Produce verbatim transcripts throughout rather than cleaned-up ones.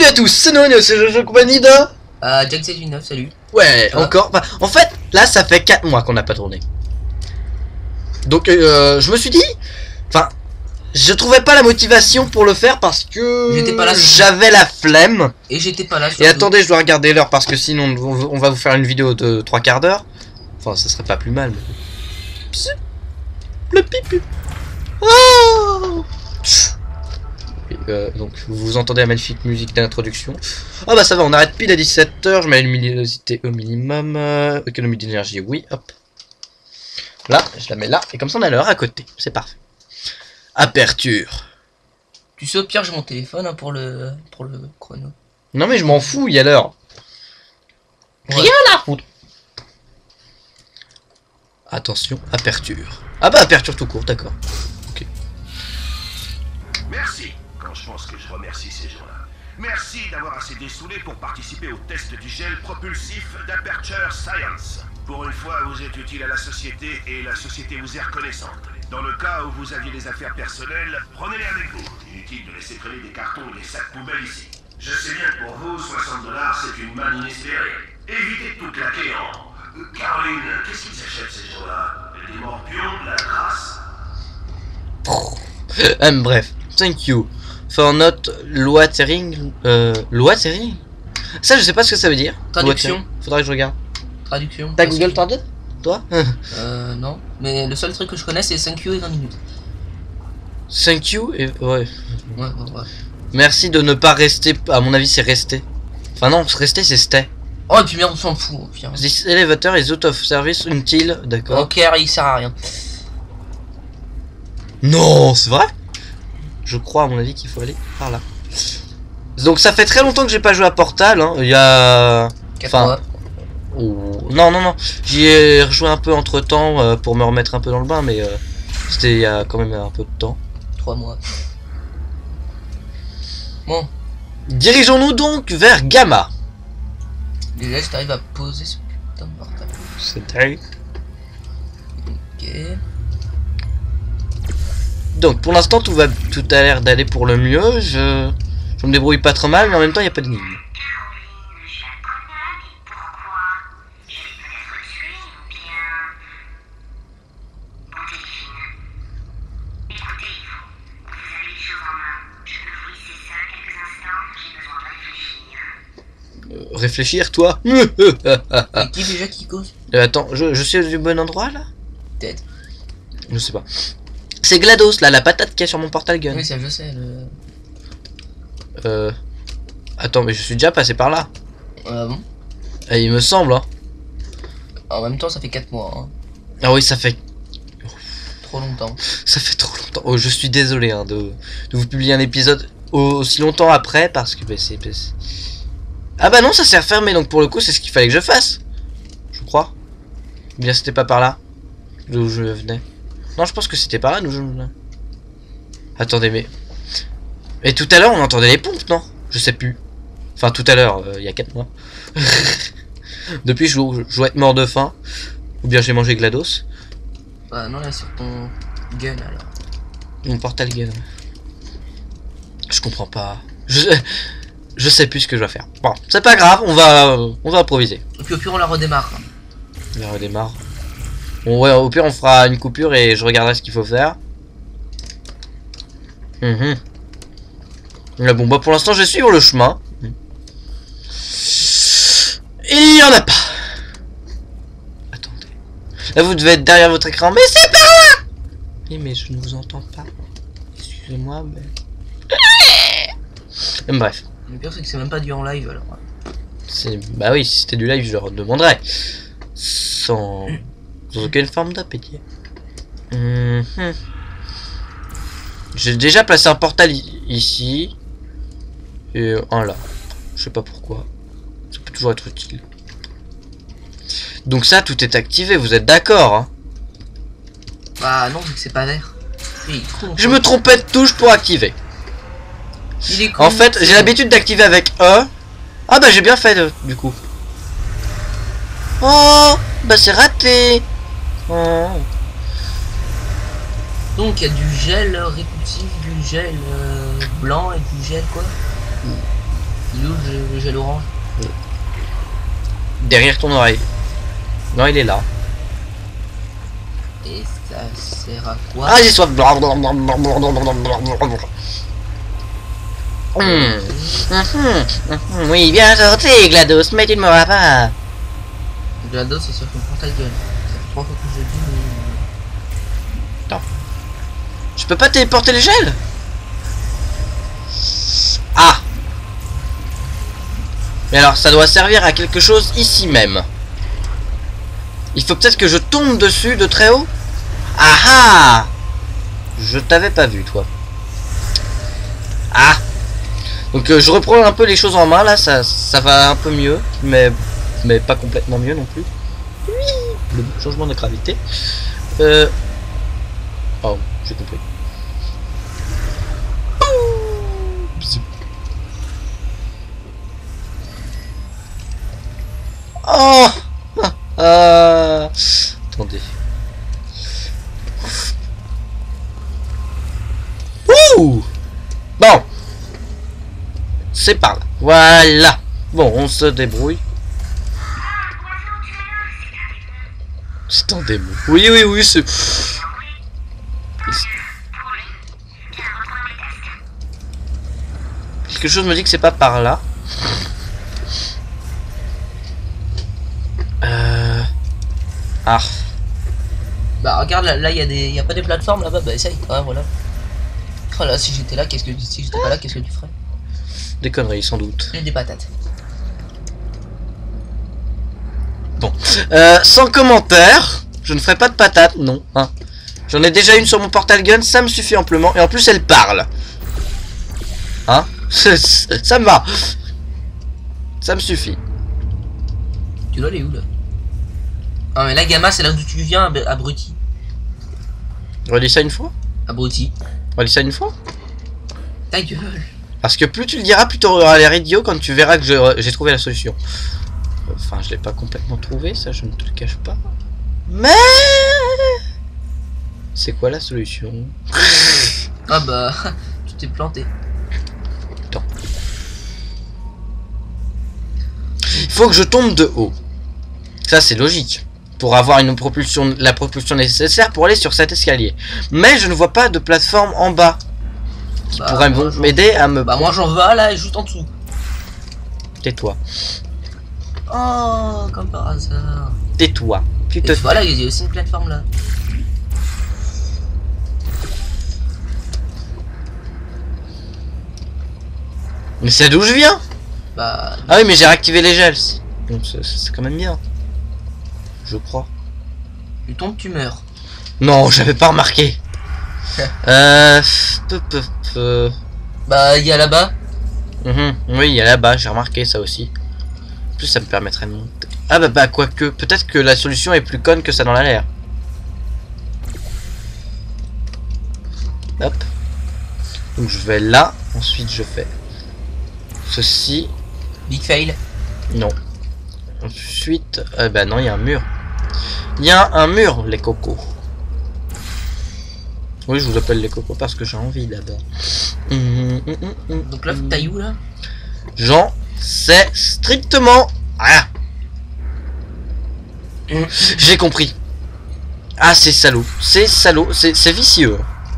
Salut à tous, c'est Noël, c'est Jojo compagnie de... Euh, Jack sept huit neuf, salut. Ouais, ah. encore. Enfin, en fait, là, ça fait quatre mois qu'on n'a pas tourné. Donc, euh, je me suis dit... Enfin, je trouvais pas la motivation pour le faire parce que... J'étais pas là. J'avais la flemme. Et j'étais pas là. Et attendez, je dois regarder l'heure parce que sinon, on va vous faire une vidéo de trois quarts d'heure. Enfin, ça serait pas plus mal. Mais... Psst. Le pipi. Oh Euh, donc vous entendez la magnifique musique d'introduction. Ah bah ça va, on arrête pile à dix-sept heures. Je mets la luminosité au minimum, euh, économie d'énergie, oui, hop. Là, je la mets là, et comme ça on a l'heure à côté, c'est parfait. Aperture. Tu sais, au pire, j'ai mon téléphone hein, pour le pour le chrono. Non mais je m'en fous, il y a l'heure. Ouais. Rien à foutre. Attention, aperture. Ah bah aperture tout court, d'accord. Ok. Merci. Quand je pense que je remercie ces gens-là. Merci d'avoir assez dessoulé pour participer au test du gel propulsif d'Aperture Science. Pour une fois, vous êtes utile à la société et la société vous est reconnaissante. Dans le cas où vous aviez des affaires personnelles, prenez-les avec vous. Inutile de laisser traîner des cartons ou des sacs poubelles ici. Je sais bien que pour vous, soixante dollars, c'est une manne inespérée. Évitez de tout claquer en... Caroline, qu'est-ce qu'ils achètent ces gens-là? Des morpions, de la grâce? um, Bref, thank you. For not loitering. Euh, loitering? Ça, je sais pas ce que ça veut dire. Traduction. Faudrait que je regarde. Traduction. T'as Google Traduct? Toi? Euh, non. Mais le seul truc que je connais, c'est thank you et vingt minutes. Thank you et. Ouais. Ouais, ouais, ouais. Merci de ne pas rester. À mon avis, c'est rester. Enfin, non, rester, c'est stay. Oh, et puis merde, on s'en fout. Pire. This elevator is out of service until. D'accord. Ok, il sert à rien. Non, c'est vrai? Je crois à mon avis qu'il faut aller par là. Donc ça fait très longtemps que j'ai pas joué à Portal, hein. Il y a... Enfin... Oh... Non, non, non. J'y ai rejoué un peu entre temps euh, pour me remettre un peu dans le bain, mais euh, c'était il y a quand même un peu de temps. Trois mois. Bon. Dirigeons-nous donc vers Gamma. Déjà, si t'arrives à poser ce putain de portable. C'est très... Ok. Donc pour l'instant tout va tout a l'air d'aller pour le mieux, je... je me débrouille pas trop mal, mais en même temps il n'y a pas d'énigme. Euh, réfléchir toi. Et qui déjà qui cause? euh, Attends, je, je suis du bon endroit là? Peut-être. Je sais pas. C'est GLaDOS là, la patate qu'il y a sur mon portal gun. Oui, ça je sais. Le... Euh... Attends, mais je suis déjà passé par là. Ah bon? Et il me semble, hein. En même temps, ça fait quatre mois. Hein. Ah oui, ça fait... Trop longtemps. Ça fait trop longtemps. Oh, je suis désolé hein, de... de vous publier un épisode aussi longtemps après parce que bah, c'est... Ah bah non, ça s'est refermé, donc pour le coup, c'est ce qu'il fallait que je fasse. Je crois. Ou bien c'était pas par là d'où je venais. Non, je pense que c'était par là d'où je venais. Attendez, mais... Et tout à l'heure, on entendait les pompes, non? Je sais plus. Enfin, tout à l'heure, euh, il y a quatre mois. Depuis, je, je, je dois être mort de faim. Ou bien j'ai mangé GLaDOS. Bah non, là, sur ton gun, alors. Mon portal gun. Je comprends pas. Je, je sais plus ce que je dois faire. Bon, c'est pas grave, on va, on va improviser. Et puis au pire, on la redémarre. On la redémarre. Bon, ouais, au pire, on fera une coupure et je regarderai ce qu'il faut faire. Mmh. Là, bon, bah pour l'instant, je vais suivre le chemin. Il y en a pas. Attendez. Là, vous devez être derrière votre écran. Mais c'est par là. Oui, mais je ne vous entends pas. Excusez-moi, mais... Bref. Le pire, c'est que c'est même pas du en live, alors. C'est... Bah oui, si c'était du live, je leur demanderais. Sans... Sans aucune forme d'appétit. Mmh. J'ai déjà placé un portal ici. Et un là. Je sais pas pourquoi. Ça peut toujours être utile. Donc ça, tout est activé, vous êtes d'accord, hein? Bah non, vu que c'est pas vert. Oui, con, Je me trompais de touche pour activer. Il est con, en fait, j'ai l'habitude d'activer avec E. Ah bah j'ai bien fait, de, du coup. Oh, bah c'est raté. Oh. Donc il y a du gel répulsif, du gel euh, blanc et du gel quoi. Il est où le, le gel orange? Derrière ton oreille. Non, il est là. Et ça sert à quoi? Ah, j'ai soif. Mmh. Mmh. Mmh. Oui, bien sorti, GLaDOS, mais tu ne m'auras pas. GLaDOS, c'est sur ton portail gueule. Ça fait trois fois que je le dis, mais... Attends. Je peux pas téléporter les gels? Ah. Mais alors, ça doit servir à quelque chose ici même. Il faut peut-être que je tombe dessus de très haut. Ah ah. Je t'avais pas vu, toi. Ah. Donc euh, je reprends un peu les choses en main là, ça, ça va un peu mieux, mais mais pas complètement mieux non plus. Oui, le changement de gravité. Euh... Oh, j'ai compris. Oh ah, ah. Attendez. Ouh. Bon. C'est par là. Voilà. Bon, on se débrouille. C'est un démon. Oui, oui, oui, c'est... Quelque chose me dit que c'est pas par là. Euh... Ah. Bah regarde, là il y a des, y a pas des plateformes là-bas, bah essaye. Ouais, voilà. Oh là, si j'étais là, qu'est-ce que si j'étais pas là, qu'est-ce que tu ferais? Des conneries, sans doute. Et des patates. Bon. Euh, sans commentaire. Je ne ferai pas de patates, non. Hein. J'en ai déjà une sur mon portal gun, ça me suffit amplement. Et en plus, elle parle. Hein? Ça me va. Ça me suffit. Tu dois aller où là? Ah mais là, Gamma, c'est là d'où tu viens, ab- abruti. Relis ça une fois. Abruti. Relis ça une fois. Ta gueule. Parce que plus tu le diras, plus tu auras l'air idiot quand tu verras que je- j'ai trouvé la solution. Enfin, je l'ai pas complètement trouvé, ça je ne te le cache pas. Mais c'est quoi la solution? Ah bah, tu t'es planté. Attends. Il faut que je tombe de haut. Ça c'est logique. Pour avoir une propulsion, la propulsion nécessaire pour aller sur cet escalier. Mais je ne vois pas de plateforme en bas qui Bah, pourrait moi, j'en- m'aider à me... Bah moi j'en vais là, juste en dessous. Tais-toi. Oh, comme par hasard. Tais-toi. Tu Et te... tu vois là, il y a aussi une plateforme là. Mais c'est d'où je viens. Bah, Ah oui, mais j'ai réactivé les gels. Donc c'est- c'est quand même bien. Je crois. tu tombes, tu meurs. Non, j'avais pas remarqué. euh... peu, peu, peu. Bah, il y a là-bas. Mhm. Oui, il y a là-bas, j'ai remarqué ça aussi. En plus, ça me permettrait de monter. Ah bah bah, quoique, peut-être que la solution est plus conne que ça dans l'air. Hop. Donc je vais là, ensuite je fais ceci. Big fail. Non. Ensuite, euh, bah non, il y a un mur. Il y a un mur, les cocos. Oui, je vous appelle les cocos parce que j'ai envie d'abord. Donc là, faut que t'ailles où là? J'en sais strictement rien. J'ai compris. Ah, c'est salaud. C'est salaud. C'est c'est vicieux.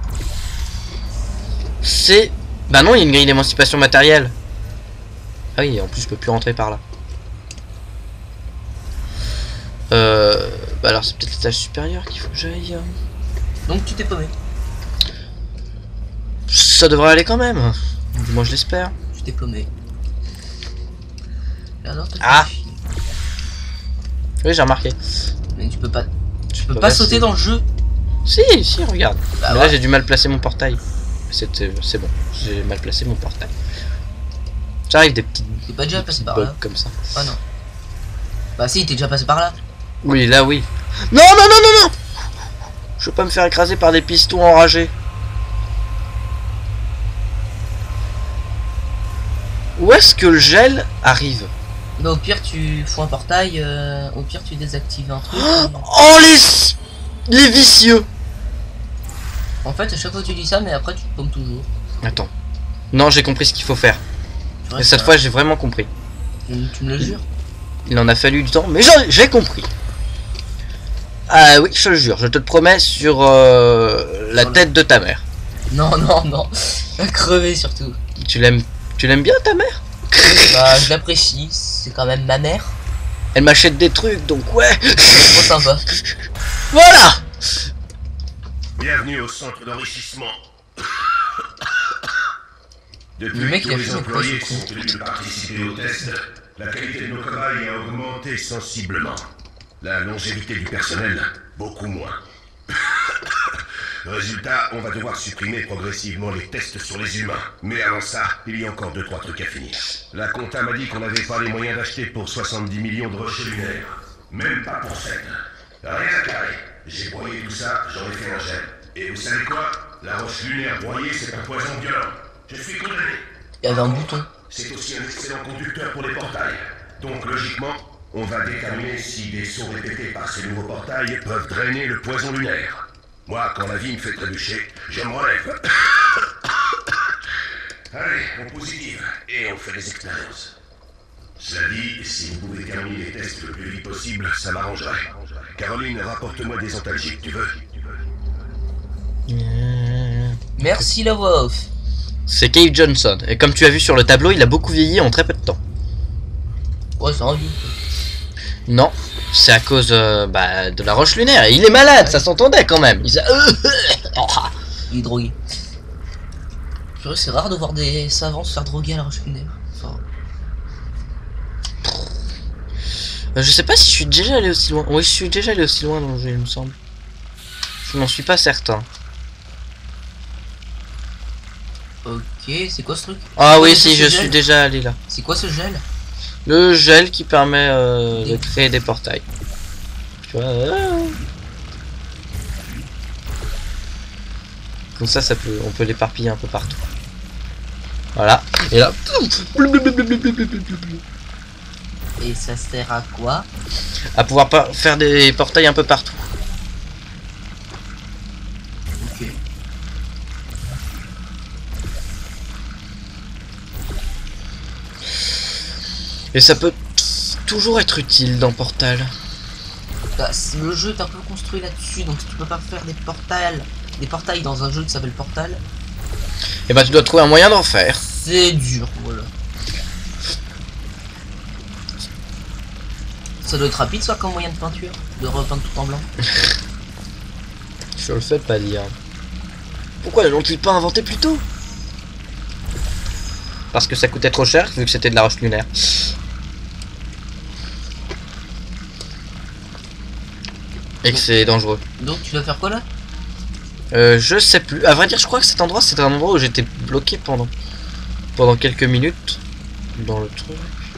C'est... Bah non, il y a une grille d'émancipation matérielle. Ah oui, en plus, je peux plus rentrer par là. Euh... Bah alors, c'est peut-être l'étage supérieur qu'il faut que j'aille. Donc tu t'es paumé. Ça devrait aller quand même. Moi, je l'espère. Tu t'es paumé. Là, non, toi, tu Ah. fais chier. Oui, j'ai remarqué. Mais tu peux pas. Tu Je peux peux pas passer. sauter dans le jeu. Si, si, regarde. Bah, Mais là, ouais. j'ai du mal placer mon portail. C'est c'est bon. J'ai mal placé mon portail. J'arrive des petits T'es pas déjà des passé petits par bugs là. comme ça. Ah non. Bah si, t'es déjà passé par là. Oui, là, oui. Non, non, non, non, non. Je veux pas me faire écraser par des pistons enragés. Où est-ce que le gel arrive? Bah au pire, tu fous un portail. euh, Au pire, tu désactives un truc. et- Oh, les... Les vicieux. En fait, à chaque fois tu dis ça, mais après tu te paumes toujours. Attends. Non, j'ai compris ce qu'il faut faire. Ouais, Et cette ça- fois, j'ai vraiment compris. Tu tu me le jures? Il en a fallu du temps, mais j'en- j'ai compris. Ah oui, je te le jure, je te le promets sur euh, la Sur le- tête de ta mère. Non, non, non. À crever surtout. Tu l'aimes, tu l'aimes bien ta mère? Bah, je l'apprécie. C'est quand même ma mère. Elle m'achète des trucs, donc ouais. C'est trop sympa. Voilà. Bienvenue au centre d'enrichissement. Depuis Le mec, que il a tous les fait une employés pause. sont tenus de participer au test, la qualité de nos cobayes a augmenté sensiblement. La longévité du personnel, beaucoup moins. Résultat, on va devoir supprimer progressivement les tests sur les humains. Mais avant ça, il y a encore deux trois trucs à finir. La compta m'a dit qu'on n'avait pas les moyens d'acheter pour soixante-dix millions de rochers lunaires. Même pas pour sept. Rien à carrer. J'ai broyé tout ça, j'en ai fait un gel. Et vous savez quoi? La roche lunaire broyée, c'est un poison violent. Je suis condamné. Il y avait un bouton. C'est aussi un excellent conducteur pour les portails. Donc logiquement, on va déterminer si des sauts répétés par ces nouveaux portails peuvent drainer le poison lunaire. Moi, quand la vie me fait trébucher, je me relève. Allez, on positive, et on fait des expériences. Cela dit, si vous pouvez terminer les tests le plus vite possible, ça m'arrangerait. Caroline, rapporte-moi des antalgiques, tu veux? Merci la voix off. C'est Cave Johnson. Et comme tu as vu sur le tableau, il a beaucoup vieilli en très peu de temps. Ouais, c'est un vieux. Non, c'est à cause euh, bah, de la roche lunaire. Il est malade, ça s'entendait quand même. Il s'est- Il est drogué. Purée, c'est rare de voir des savants se faire droguer à la roche lunaire. Enfin, Euh, Je sais pas si je suis déjà allé aussi loin. Oui, je suis déjà allé aussi loin dans le jeu, il me semble. Je n'en suis pas certain. ok, c'est quoi ce truc? Ah oui, Ouais, si, c'est je ce suis gel. déjà allé là. C'est quoi ce gel? Le gel qui permet euh, de Des- créer des portails. Tu vois euh, Comme ça, ça peut, on peut l'éparpiller un peu partout. Voilà. Et là. Et ça sert à quoi? À pouvoir pas faire des portails un peu partout. Ok. Et ça peut toujours être utile dans Portal. Bah, c- le jeu est un peu construit là-dessus, donc si tu peux pas faire des portails, des portails dans un jeu qui s'appelle Portal, Et bah tu dois trouver un moyen d'en faire. c'est dur, voilà. Ça doit être rapide ça comme moyen de peinture, de repeindre tout en blanc. Je le fais pas dire. Pourquoi l'ont-ils pas inventé plus tôt? Parce que ça coûtait trop cher vu que c'était de la roche lunaire. Et que c'est dangereux. Donc tu dois faire quoi là? Euh, je sais plus. À vrai dire, je crois que cet endroit c'était un endroit où j'étais bloqué pendant pendant quelques minutes dans le truc.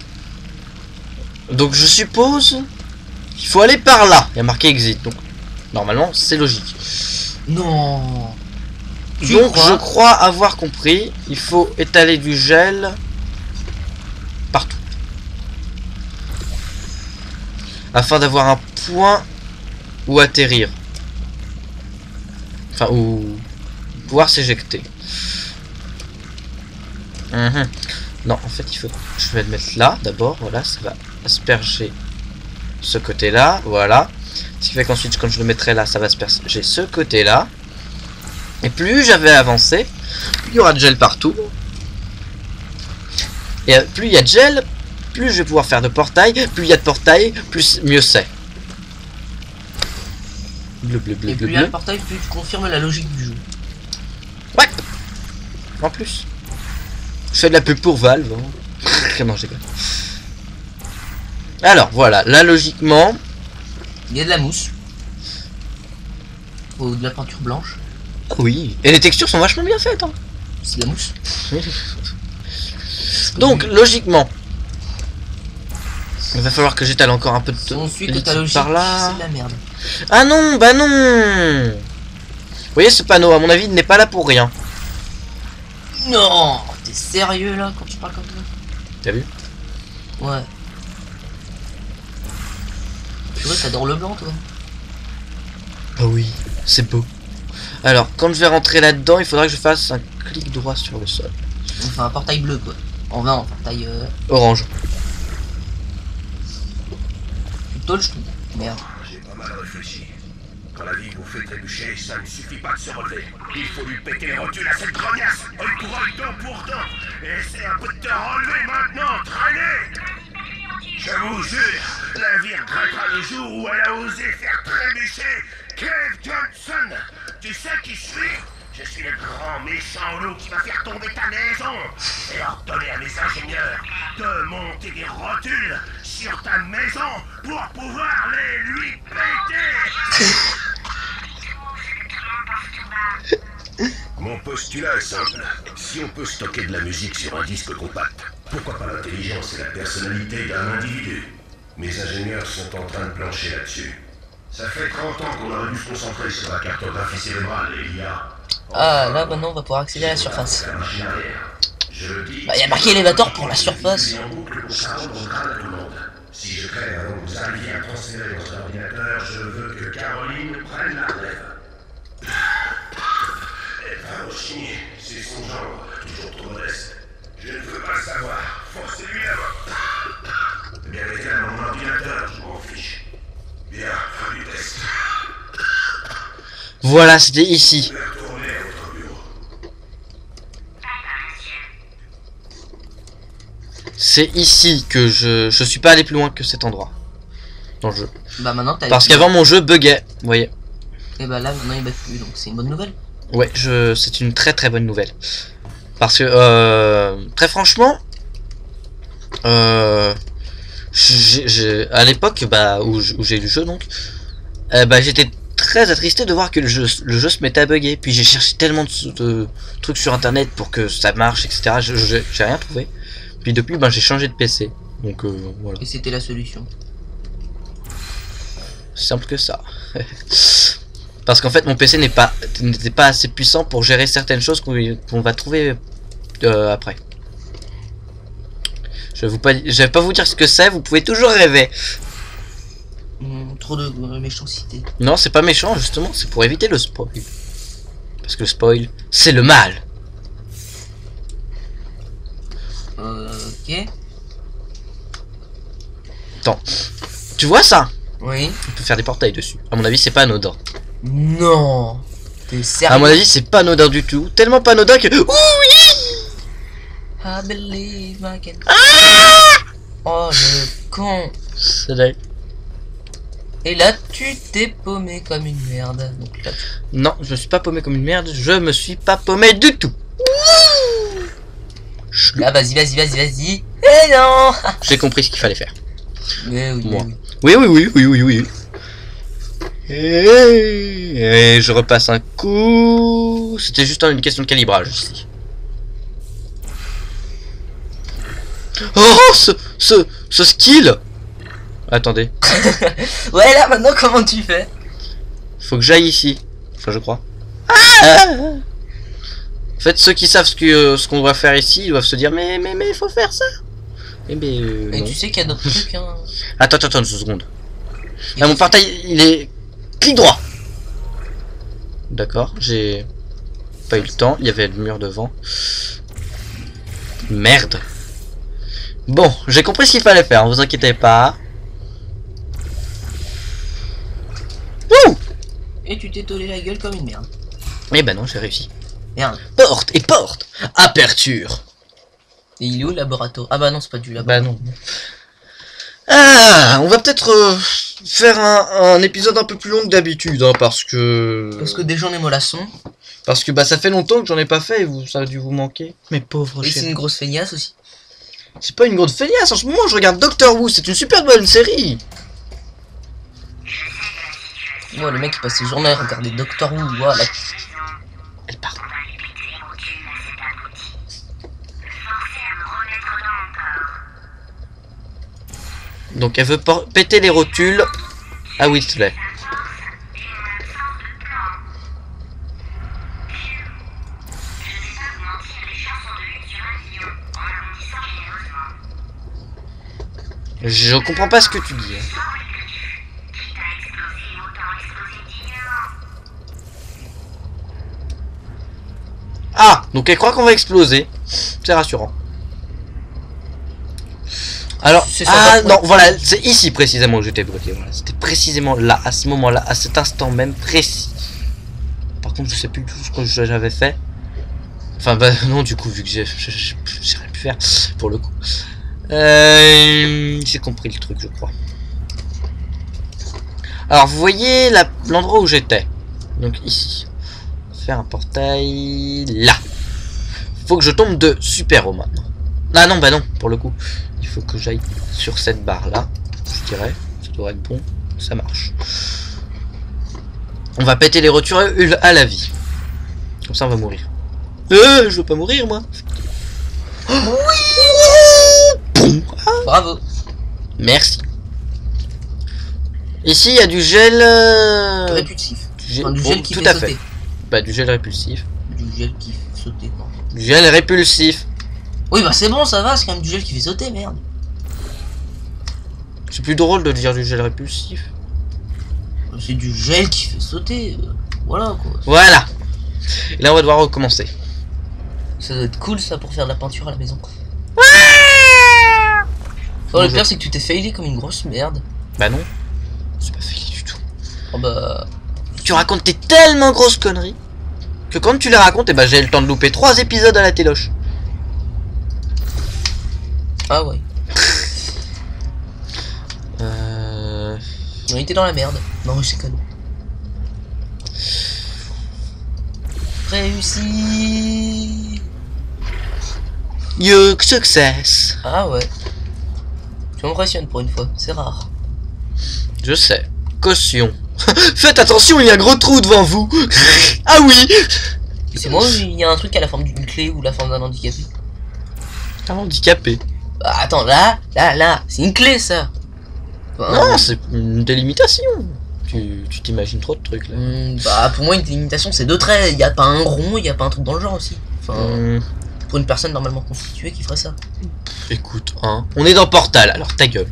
Donc je suppose qu'il faut aller par là. Il y a marqué exit. Donc normalement c'est logique. Non. Tu Donc crois je crois avoir compris. Il faut étaler du gel partout afin d'avoir un point où atterrir. Enfin, où pouvoir s'éjecter. Mhm. Non, en fait, il faut. Je vais le mettre là d'abord. Voilà, ça va asperger ce côté-là. Voilà. Ce qui fait qu'ensuite, quand je le mettrai là, ça va asperger ce côté-là. Et plus j'avais avancé, plus il y aura de gel partout. Et plus il y a de gel, plus je vais pouvoir faire de portail. Plus il y a de portail, plus mieux c'est. Bleu, bleu, bleu, Et bleu, plus il y a le bleu. portail, plus tu confirmes la logique du jeu. Ouais. En plus. Je fais de la pub pour Valve. Hein. Non, j'ai pas. Alors, voilà. Là, logiquement... Il y a de la mousse. Ou de la peinture blanche. Oui. Et les textures sont vachement bien faites. Hein. C'est de la mousse. Donc, logiquement... Il va falloir que j'étale encore un peu de Ensuite, ta liquide logique, par là. c'est de la merde. Ah non, bah non. Vous voyez ce panneau, à mon avis, il n'est pas là pour rien. Non, t'es sérieux là quand tu parles comme ça? T'as vu? Ouais. Purée, t'adores le blanc toi. Ah oui, c'est beau. Alors, quand je vais rentrer là-dedans, il faudra que je fasse un clic droit sur le sol. Enfin, un portail bleu quoi. En vin, enfin taille euh... Orange. plutôt le ch'tou. Merde. J'ai pas mal réfléchi. Quand la vie vous fait trébucher, ça ne suffit pas de se relever. Il faut lui péter les rotules à cette grognasse, œil pour œil, dent pour dent. Essaie un peu de te relever maintenant, traînez. Je vous jure, la vie regrettera le jour où elle a osé faire trébucher Cave Johnson. Tu sais qui je suis? Je suis le grand méchant loup qui va faire tomber ta maison et ordonner à mes ingénieurs de monter des rotules sur ta maison pour pouvoir les lui péter. Mon postulat est simple. Si on peut stocker de la musique sur un disque compact, pourquoi pas l'intelligence et la personnalité d'un individu? Mes ingénieurs sont en train de plancher là-dessus. Ça fait trente ans qu'on aurait dû se concentrer sur la cartographie cérébrale et l'I A. Ah, là maintenant on va pouvoir accéder à la surface. Il Bah, y a marqué élévateur pour la surface. Si je crée avant que vous arriviez à transférer votre ordinateur, je veux que Caroline prenne la relève. Elle va rechigner, c'est son genre, toujours trop modeste. Je ne veux pas le savoir, forcez-lui là-bas. Bien été à mon ordinateur, je m'en fiche. Bien, fin du test. Voilà, c'était ici. Retournez à votre bureau. C'est ici que je je suis pas allé plus loin que cet endroit dans le jeu. Bah maintenant t'as. Parce qu'avant mon jeu buguait, vous voyez. Et bah là maintenant il bug plus, donc c'est une bonne nouvelle. Ouais, je c'est une très très bonne nouvelle. Parce que euh, très franchement, euh, j'ai j'ai- à l'époque bah où j'- où j'ai eu le jeu donc, euh, bah j'étais très attristé de voir que le jeu le jeu se mettait à bugger. Puis j'ai cherché tellement de, de trucs sur internet pour que ça marche, et cetera. Je- je- J'ai rien trouvé. Puis depuis, ben j'ai changé de P C. Donc euh, voilà, Et c'était la solution. simple que ça. Parce qu'en fait, mon P C n'est pas n'était pas assez puissant pour gérer certaines choses qu'on qu'on va trouver euh, après. Je vais vous pas, je vais pas vous dire ce que c'est. Vous pouvez toujours rêver. Hum, trop de euh, méchanceté. Non, c'est pas méchant justement. C'est pour éviter le spoil. Parce que le spoil, c'est le mal. Euh, ok. Attends, tu vois ça? Oui. On peut faire des portails dessus. À mon avis, c'est pas anodin. Non. T'es sérieux? À mon avis, c'est pas anodin du tout. Tellement pas anodin que. Ouh oui! I believe I can. Ah! Oh le con. C'est là. Et là tu t'es paumé comme une merde. Donc là, tu- Non, je me suis pas paumé comme une merde. Je me suis pas paumé du tout. là vas-y vas-y vas-y vas-y. Eh non. J'ai compris ce qu'il fallait faire. Mais oui. Moi. mais Oui, oui. oui, oui, oui, oui, oui. Et, et je repasse un coup. C'était juste une question de calibrage ici. Oh, ce, ce, ce skill. Attendez, Ouais là maintenant comment tu fais? faut que j'aille ici. Enfin, je crois. Ah, en fait, ceux qui savent ce que ce qu'on doit faire ici, ils doivent se dire mais mais mais il faut faire ça. Eh ben euh, Et non. tu sais qu'il y a d'autres trucs hein. Attends, attends, attends une seconde. Ah, mon portail, il est clic droit. D'accord, j'ai pas eu le temps. Il y avait le mur devant. Merde. Bon, j'ai compris ce qu'il fallait faire. Vous inquiétez pas. Wouh! Et tu t'es tolé la gueule comme une merde. Eh ben non, j'ai réussi. Merde. Porte et porte. Aperture. Et il est où le laboratoire? Ah bah non c'est pas du Bah laboratoire. non. Ah, on va peut-être euh, faire un, un épisode un peu plus long que d'habitude, hein, parce que Parce que déjà on est mollassons. parce que bah ça fait longtemps que j'en ai pas fait et vous, ça a dû vous manquer. Mes pauvres Et c'est chéris. une grosse feignasse aussi. C'est pas une grosse feignasse, en ce moment je regarde Doctor Who, c'est une super bonne série. Ouais le mec il passe ses journées à regarder Doctor Who. Voilà. Elle part. Donc elle veut por- péter les rotules à Whitley. Je comprends pas ce que tu dis. hein. Ah, donc elle croit qu'on va exploser. C'est rassurant. Alors, C'est ah sympa, non, ouais. voilà, c'est ici précisément où j'étais bloqué. Voilà, c'était précisément là, à ce moment-là, à cet instant même précis. Par contre, je sais plus du tout ce que j'avais fait. Enfin, bah non, du coup, vu que j'ai j'ai rien pu faire pour le coup. Euh, j'ai compris le truc, je crois. Alors, vous voyez la- l'endroit où j'étais. Donc ici. Faire un portail là. Faut que je tombe de super haut maintenant. Ah non, bah non, pour le coup. Il faut que j'aille sur cette barre là. Je dirais. Ça doit être bon. Ça marche. On va péter les rotules à la vie. Comme ça on va mourir. Euh, je veux pas mourir moi. Oui. Bravo. Merci. Ici il y a du gel. Euh... Répulsif. du gel, Enfin, du bon, gel qui tout fait à sauter. fait. Bah du gel répulsif. Du gel qui fait sauter. Non. Du gel répulsif. Oui, bah c'est bon, ça va, c'est quand même du gel qui fait sauter, merde. C'est plus drôle de dire du gel répulsif. C'est du gel qui fait sauter. euh, Voilà quoi. Voilà. Et là on va devoir recommencer. Ça doit être cool ça pour faire de la peinture à la maison. Oh, le pire c'est que tu t'es failé comme une grosse merde. Bah non. C'est pas fait du tout. Oh bah. Tu racontes tes tellement grosses conneries que quand tu les racontes, et bah j'ai le temps de louper trois épisodes à la téloche. Ah ouais. Euh... On était dans la merde. Non, c'est cadeau. Réussi. You success. Ah ouais. Tu m'impressionnes pour une fois, c'est rare. Je sais. Caution. Faites attention, il y a un gros trou devant vous. Ah oui. C'est moi où il y a un truc à la forme d'une clé ou la forme d'un handicapé. Un handicapé. Bah, attends, là, là, là, c'est une clé ça. Enfin, Non, c'est une délimitation. Tu tu t'imagines trop de trucs là. hmm, bah pour moi une délimitation c'est deux traits, il y a pas un rond, il y a pas un truc dans le genre aussi. Enfin, Hum, pour une personne normalement constituée qui ferait ça. écoute, hein. On est dans Portal, alors ta gueule.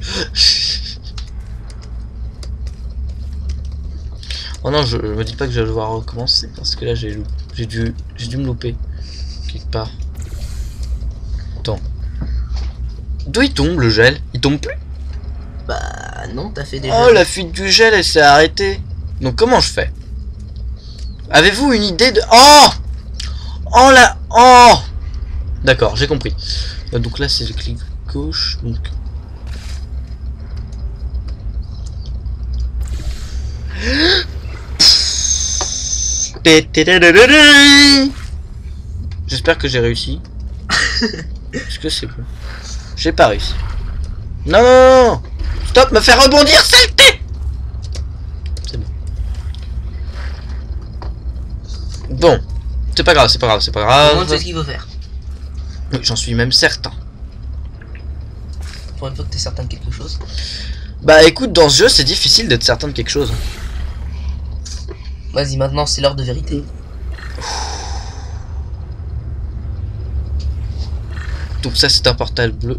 Oh non, je, je me dis pas que je vais devoir recommencer parce que là j'ai lou- j'ai dû j'ai dû me louper quelque part. Attends. D'où il tombe le gel? Il tombe plus? Bah non, t'as fait déjà. Oh, la fuite du gel, elle s'est arrêtée. Donc comment je fais? Avez-vous une idée de... Oh! Oh là... Oh! D'accord, j'ai compris. Euh, donc là, c'est le clic gauche. Donc... J'espère que j'ai réussi. Est-ce que c'est bon? J'ai pas réussi. Non, non, non, non. Stop, me faire rebondir, saleté. C'est bon. Bon. C'est pas grave, c'est pas grave, c'est pas Au moins tu sais grave. ce qu'il faut faire. Oui, j'en suis même certain. Pour une fois que t'es certain de quelque chose. Bah écoute, dans ce jeu, c'est difficile d'être certain de quelque chose. Vas-y, maintenant c'est l'heure de vérité. Donc ça, c'est un portal bleu.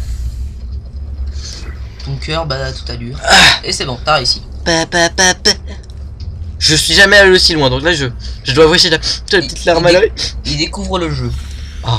Ton cœur bat à toute allure. Et c'est bon, t'as réussi. Pa, pa, pa, pa. Je suis jamais allé aussi loin, donc là, je, je dois avouer, j'ai la, j'ai la petite larme à l'œil. Il découvre le jeu. Oh.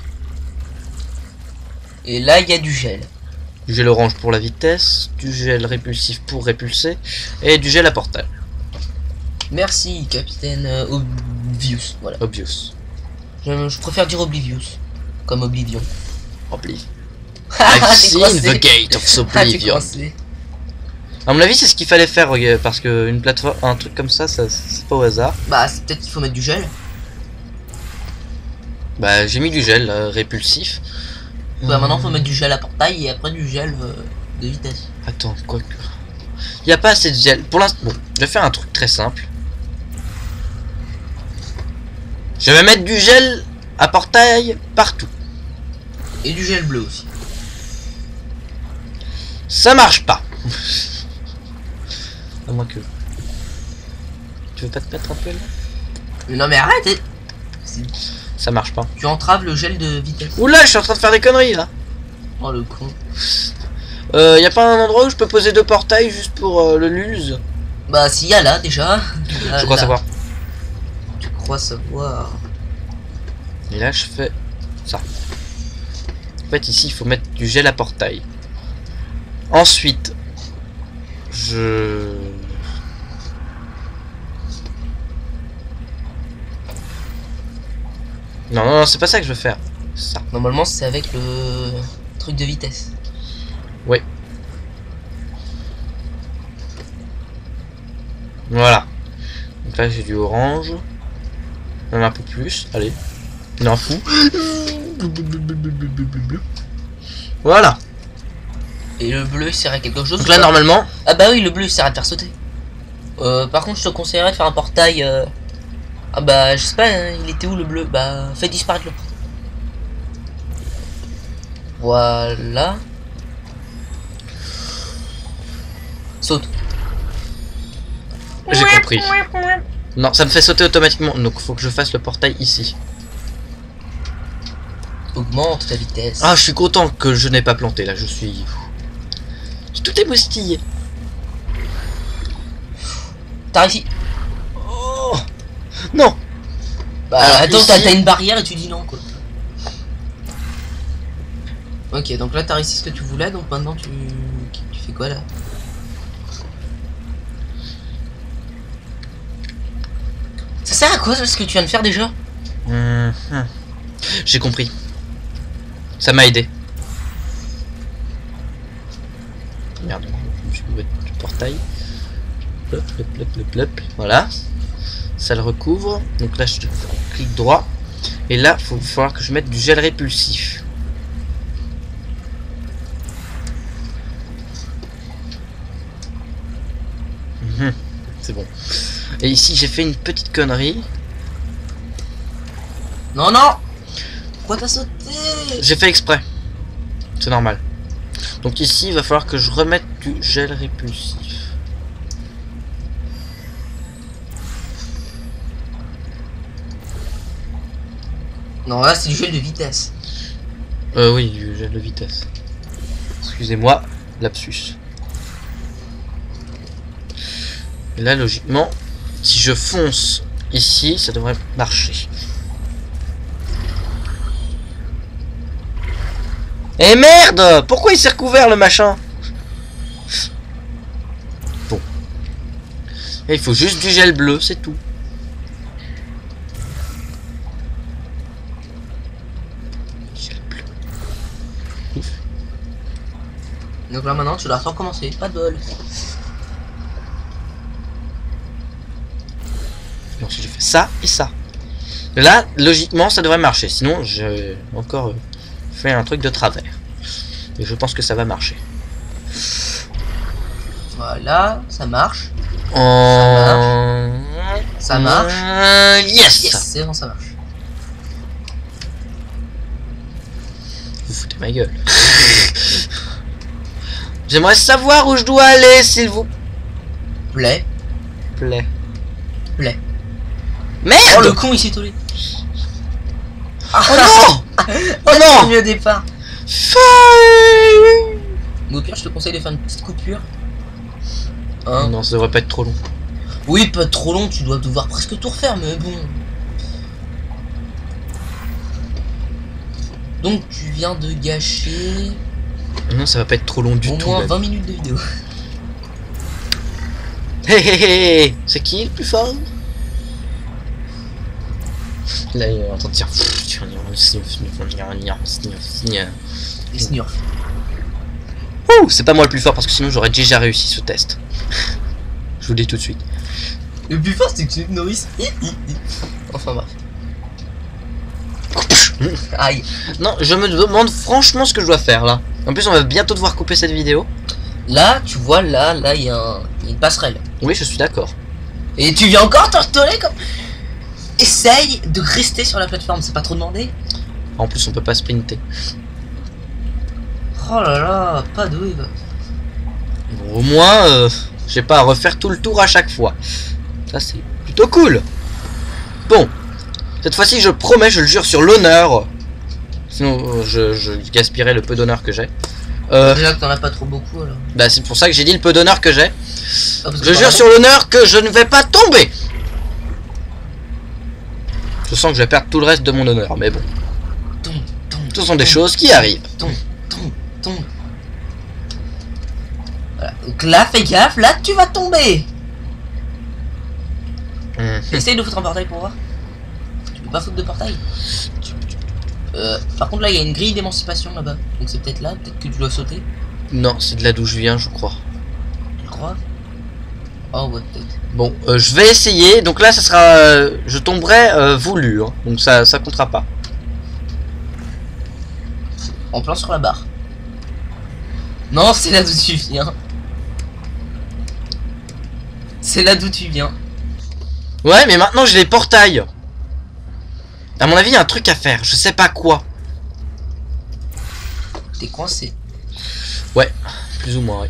Et là, il y a du gel. Du gel orange pour la vitesse, du gel répulsif pour répulser, et du gel à portal. Merci, capitaine euh, Obvious. Voilà. Obvious. Je, je préfère dire Oblivious. Comme Oblivion. Oblivion. Ah, I've t'es seen coincé. the gate of Ah, t'es Oblivion. coincé. À mon avis, c'est ce qu'il fallait faire, regarde, parce que une plateforme, un truc comme ça, ça c'est pas au hasard. Bah, c'est peut-être qu'il faut mettre du gel. Bah, j'ai mis du gel euh, répulsif. Bah, Euh, maintenant faut mettre du gel à portail et après du gel euh, de vitesse. Attends, quoi que. Il n'y a pas assez de gel. Pour l'instant, bon, je vais faire un truc très simple. Je vais mettre du gel à portail partout. Et du gel bleu aussi. Ça marche pas. À moins que. Tu veux pas te mettre un peu là? Mais non mais arrête et- c'est- Ça marche pas. Tu entraves le gel de vitesse. Oula, je suis en train de faire des conneries là. Oh le con. Euh, y a pas un endroit où je peux poser deux portails juste pour euh, le lose? Bah s'il y a là déjà. Là, Je crois là. savoir. Tu crois savoir. Et là, je fais ça. En fait, ici, il faut mettre du gel à portail. Ensuite, je... Non, non, non, c'est pas ça que je veux faire. Ça. Normalement, c'est avec le truc de vitesse. Oui. Voilà. Donc là, j'ai du orange. Même un peu plus. Allez. Il en fout. Voilà. Et le bleu il sert à quelque chose. Donc là, normalement... Ah bah oui, le bleu il sert à te faire sauter. Euh, par contre, je te conseillerais de faire un portail... Euh... Ah bah, je sais pas, hein, il était où le bleu? Bah, fais disparaître le portail. Voilà. Saute. J'ai compris. Non, ça me fait sauter automatiquement. Donc, faut que je fasse le portail ici. Augmente ta vitesse. Ah, je suis content que je n'ai pas planté. Là, je suis... Tout est moustillé. T'as réussi. Oh non. Bah Alors, attends, ici- t'as t'as une barrière et tu dis non quoi. Ok, donc là t'as réussi ce que tu voulais, donc maintenant tu, tu fais quoi là? Ça sert à quoi ce que tu viens de faire déjà? Hum, hum. J'ai compris. Ça m'a aidé. Merde, je vais mettre le portail. Plop, plop, plop, plop, plop. Voilà. Ça le recouvre. Donc là, je clique droit. Et là, il faut falloir que je mette du gel répulsif. Mhm, c'est bon. Et ici, j'ai fait une petite connerie. Non, non. Pourquoi t'as sauté? J'ai fait exprès. C'est normal. Donc ici, il va falloir que je remette du gel répulsif. Non, là c'est du gel de vitesse. Euh, oui, du gel de vitesse. Excusez-moi, lapsus. Et là, logiquement, si je fonce ici, ça devrait marcher. Eh merde! Pourquoi il s'est recouvert le machin? Bon. Et il faut juste du gel bleu, c'est tout. Gel bleu. Ouf. Donc là maintenant tu dois recommencer, pas de bol. Donc si je fais ça et ça. Là, logiquement, ça devrait marcher. Sinon, j'ai encore euh, fait un truc de travers. Et je pense que ça va marcher. Voilà, ça marche. En... Ça marche. Euh, yes, Yes, c'est bon, ça marche. Vous foutez ma gueule. J'aimerais savoir où je dois aller, s'il vous Plaît, plaît. plaît. Merde! Oh le con il s'est tollé. Oh non! Oh non! Mieux au départ. Fire! Mais au pire, je te conseille de faire une petite coupure. Hein? Non, ça devrait pas être trop long. Oui, pas trop long, tu dois devoir presque tout refaire, mais bon. Donc tu viens de gâcher Non, ça va pas être trop long du au tout. moins même. vingt minutes de vidéo. Hé hé hé! C'est qui le plus fort? Là, il est en train de dire. Les snurfs. Ouh, c'est pas moi le plus fort parce que sinon j'aurais déjà réussi ce test. Je vous le dis tout de suite. Le plus fort c'est que c'est Norris. Enfin bref. Aïe. Non, je me demande franchement ce que je dois faire là. En plus, on va bientôt devoir couper cette vidéo. Là, tu vois, là, là, il y, y a une passerelle. Oui, je suis d'accord. Et tu viens encore te retourner comme... Essaye de rester sur la plateforme, c'est pas trop demandé. En plus, on peut pas sprinter. Oh là là, pas doué. Bon, au moins, euh, j'ai pas à refaire tout le tour à chaque fois. Ça, c'est plutôt cool. Bon, cette fois-ci, je promets, je le jure sur l'honneur. Sinon, je, je gaspillerai le peu d'honneur que j'ai. Euh, Déjà que t'en as pas trop beaucoup alors. bah, c'est pour ça que j'ai dit le peu d'honneur que j'ai. Ah, parce que Je t'en jure as sur l'honneur que je ne vais pas tomber. Je sens que je vais perdre tout le reste de mon honneur, mais bon. Tombe, tombe, Ce sont des tombe, choses qui arrivent. Tombe, tombe, tombe. Voilà. Donc là, fais gaffe, là tu vas tomber. Mmh. Essaye de foutre un portail pour voir. Tu peux pas foutre de portail. Euh, par contre là il y a une grille d'émancipation là-bas. Donc c'est peut-être là, peut-être que tu dois sauter. Non, c'est de là d'où je viens, je crois. Tu crois? Oh ouais, peut-être. Bon, euh, je vais essayer. Donc là, ça sera... euh, je tomberai euh, voulu. Hein. Donc ça, ça comptera pas. En plan sur la barre. Non, c'est là d'où tu viens. C'est là d'où tu viens. Ouais, mais maintenant j'ai les portails. À mon avis, il y a un truc à faire. Je sais pas quoi. T'es coincé. Ouais, plus ou moins. Ouais.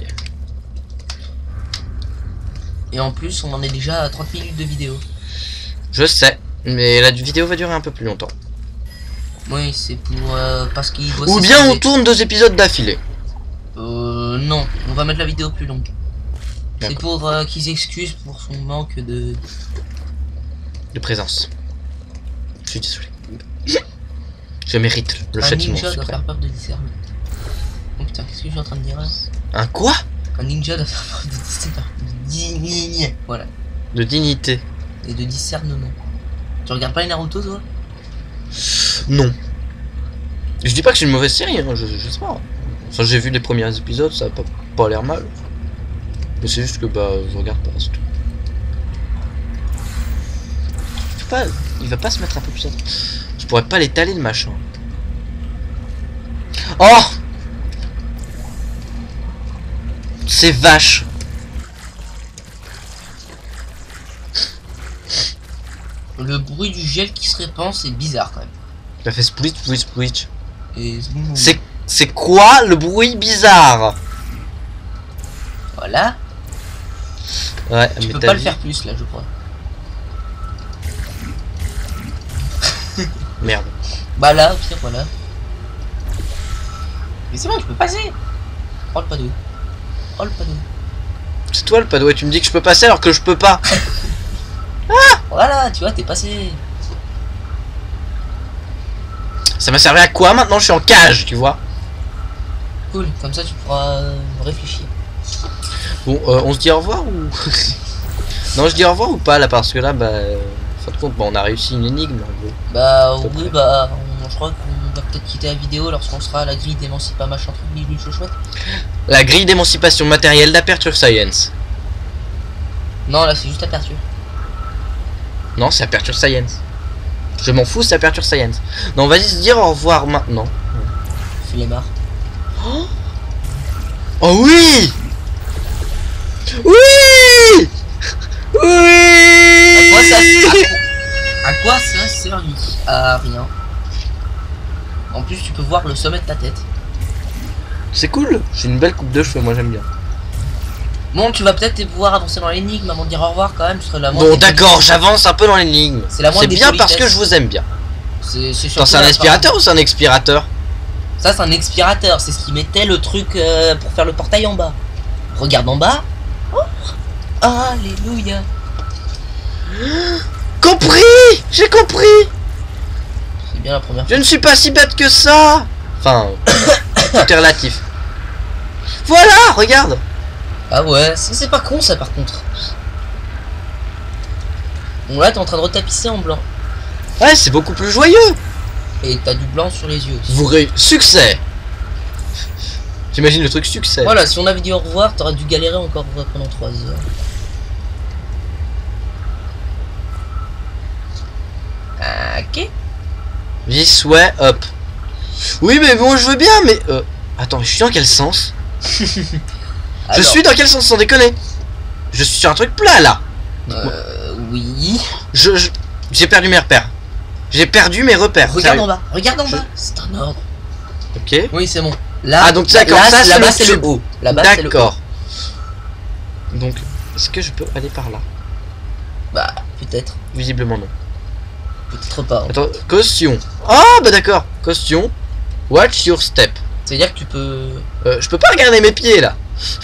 Et en plus, on en est déjà à trente minutes de vidéo. Je sais. Mais la vidéo va durer un peu plus longtemps. Oui, c'est pour... Euh, parce qu'il doit Ou bien on tourne deux épisodes d'affilée. Euh... Non, on va mettre la vidéo plus longue. C'est D'accord. pour euh, qu'ils excusent pour son manque de... De présence. Je suis désolé. Je mérite le Un châtiment ninja doit suprême. faire peur de discernement. Oh putain, qu'est-ce que je suis en train de dire là? Un quoi? Un ninja doit faire peur de discernement. De dignité. Voilà. De dignité. Et de discernement. Tu regardes pas les Naruto toi? Non. Je dis pas que c'est une mauvaise série, hein, je, je sais pas. Enfin, j'ai vu les premiers épisodes, ça a pas, pas l'air mal. Mais c'est juste que bah je regarde pas, c'est tout. Je peux pas, il va pas se mettre un peu plus à... Je pourrais pas l'étaler le machin. Oh! C'est vache. Le bruit du gel qui se répand, c'est bizarre quand même. Il a fait split, split, split. Et C'est c'est quoi le bruit bizarre? voilà. Ouais, Tu mais peux t'as pas le vu- faire plus là, je crois. Merde. Bah là, au pire, voilà. Mais c'est bon, tu peux passer. Oh le padoui. Oh le padoui. C'est toi le padoue et tu me dis que je peux passer alors que je peux pas. Voilà, tu vois, t'es passé. Ça m'a servi à quoi maintenant? Je suis en cage, tu vois. Cool, comme ça tu pourras euh, réfléchir. Bon, euh, on se dit au revoir ou... Non, je dis au revoir ou pas là parce que là, bah... En fin de compte, bah, on a réussi une énigme. En gros. Bah peu oui, près. bah on- je crois qu'on va peut-être quitter la vidéo lorsqu'on sera à la grille d'émancipation machin truc bidule chouchouette. La grille d'émancipation matérielle d'Aperture Science. Non, là c'est juste aperture. Non, c'est Aperture Science. Je m'en fous, c'est Aperture Science. Non, vas-y se dire au revoir maintenant. Flemmard. Oh oui! Oui! Oui! À quoi ça sert? À quoi ça sert? À rien. En plus, tu peux voir le sommet de ta tête. C'est cool, j'ai une belle coupe de cheveux, moi j'aime bien. Bon, tu vas peut-être pouvoir avancer dans l'énigme avant de dire au revoir quand même, parce que la Bon, d'accord, j'avance un peu dans l'énigme. C'est la moindre C'est des bien parce politesses. que je vous aime bien. C'est c'est Attends, surtout c'est un la aspirateur ou c'est un expirateur? Ça, c'est un expirateur, c'est ce qui mettait le truc euh, pour faire le portail en bas. Regarde en bas. Oh, alléluia. Compris! J'ai compris! C'est bien la première Je fois. ne suis pas si bête que ça! Enfin, tout est relatif. Voilà, regarde! Ah ouais, ça, c'est pas con ça par contre. Bon là, t'es en train de retapisser en blanc. Ouais, c'est beaucoup plus joyeux! Et t'as du blanc sur les yeux aussi. Vous ré... Succès! J'imagine le truc succès. Voilà, si on avait dit au revoir, t'aurais dû galérer encore pendant trois heures. Ok. This way up. Oui, mais bon, je veux bien, mais. Euh... Attends, je suis dans quel sens? Je Alors, suis dans quel sens, sans déconner? Je suis sur un truc plat là. Euh, oui. Je. je- J'ai perdu mes repères. J'ai perdu mes repères. Regarde sérieux. en bas, regarde en Je- bas. C'est un ordre. Ok. Oui, c'est bon. Là, Ah, donc d'accord, là, ça, c'est là-bas le c'est le tube. haut. Là-bas c'est le haut. D'accord. Donc, est-ce que je peux aller par là? Bah, peut-être. Visiblement non. Peut-être pas. hein. Attends, caution. Ah, bah d'accord. Caution. Watch your step. C'est-à-dire que tu peux... Euh, je peux pas regarder mes pieds là.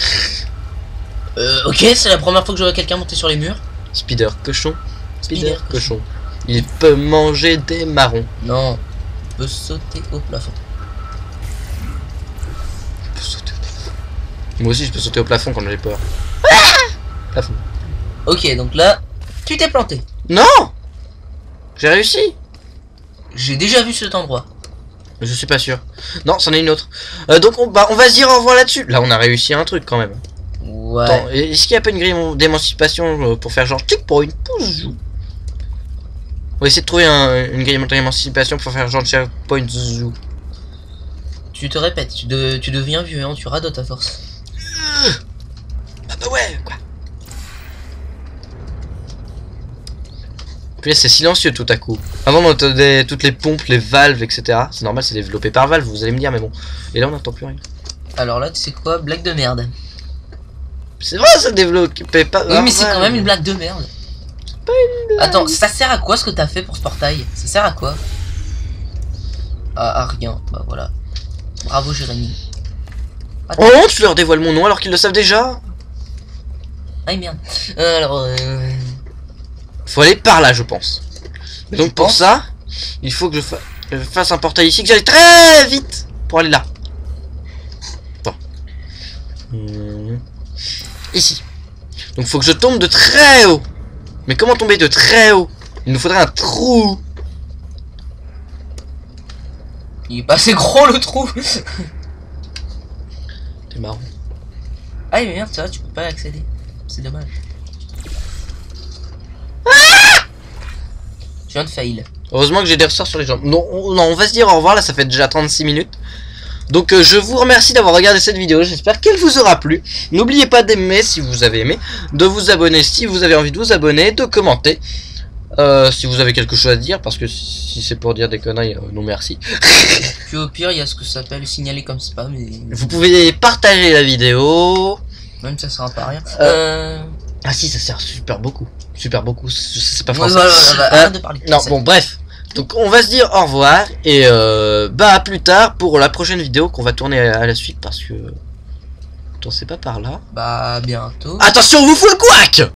Euh, ok, c'est la première fois que je vois quelqu'un monter sur les murs. Spider, cochon. Spider, Spider, cochon. Il peut manger des marrons. Non. Tu peux sauter au plafond. Il peut sauter. Moi aussi je peux sauter au plafond quand j'ai peur. Ah plafond. Ok, donc là, tu t'es planté. Non. J'ai réussi. J'ai déjà vu cet endroit. Je suis pas sûr. Non, c'en est une autre. Euh, donc on, bah, on va se dire au revoir là-dessus. Là on a réussi un truc quand même. Ouais. Attends, est-ce qu'il y a pas une grille d'émancipation pour faire genre tic pour une pouce? On va essayer de trouver un, une grille d'émancipation pour faire genre checkpoint zou. Tu te répètes, tu, de, tu deviens vieux, hein, tu radotes à force. Ah bah ouais, quoi. Puis là c'est silencieux tout à coup. Avant on entendait toutes les pompes, les valves, et cetera. C'est normal, c'est développé par valve, vous allez me dire, mais bon. Et là on n'entend plus rien. Alors là, tu sais quoi, blague de merde. C'est vrai, ça développé pas. Oui, mais c'est quand même une blague de merde. Pas une blague. Attends, ça sert à quoi ce que t'as fait pour ce portail? Ça sert à quoi? Ah, à rien, bah voilà. Bravo Jérémy. Attends. Oh, tu leur dévoiles mon nom alors qu'ils le savent déjà. Ah merde. Euh, alors, euh... Faut aller par là, je pense. Mais donc tu pour penses ça, il faut que je, fa je fasse un portail ici, que j'aille très vite pour aller là. Bon. Mmh. Ici. Donc faut que je tombe de très haut. Mais comment tomber de très haut? Il nous faudrait un trou. il est pas assez gros le trou. C'est marrant. Ah mais merde, ça va, tu peux pas y accéder. C'est dommage. Je viens de fail. Heureusement que j'ai des ressorts sur les jambes. Non, on, non, on va se dire au revoir, là ça fait déjà trente-six minutes. Donc euh, je vous remercie d'avoir regardé cette vidéo, j'espère qu'elle vous aura plu. N'oubliez pas d'aimer si vous avez aimé, de vous abonner si vous avez envie de vous abonner, de commenter euh, si vous avez quelque chose à dire, parce que si c'est pour dire des conneries, euh, non merci. Puis au pire, il y a ce que ça s'appelle signaler comme spam. Et... Vous pouvez partager la vidéo. même ça sert pas à rien. Euh, Euh... Ah si, ça sert super beaucoup. Super beaucoup, c'est pas Ouais, français. voilà, voilà, bah, Euh, arrête de parler. Non, C'est- bon, bref. Donc, on va se dire au revoir. Et euh, bah, à plus tard pour la prochaine vidéo qu'on va tourner à la suite. Parce que. Attends, c'est pas par là. Bah, bientôt. Attention, on vous fout le couac!